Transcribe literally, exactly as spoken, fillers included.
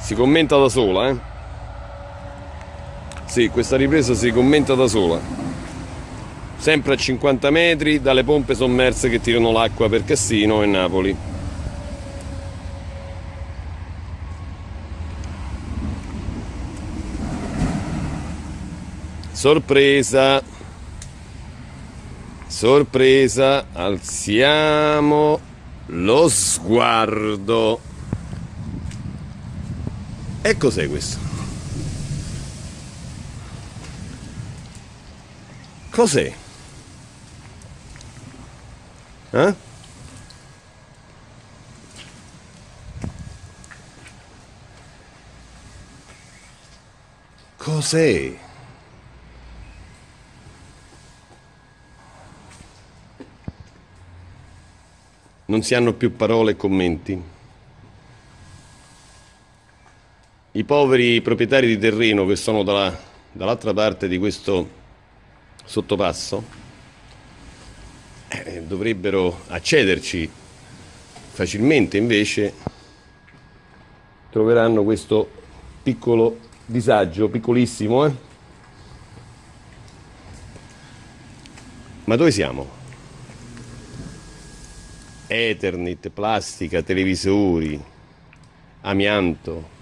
Si commenta da sola, eh? Sì, questa ripresa si commenta da sola. Sempre a cinquanta metri dalle pompe sommerse che tirano l'acqua per Cassino e Napoli. Sorpresa. Sorpresa. Alziamo lo sguardo. E cos'è questo? Cos'è? Eh? Cos'è? Non si hanno più parole e commenti. I poveri proprietari di terreno che sono dalla, dall'altra parte di questo sottopasso eh, dovrebbero accederci facilmente, invece troveranno questo piccolo disagio, piccolissimo, eh? Ma dove siamo? Eternit, plastica, televisori, amianto.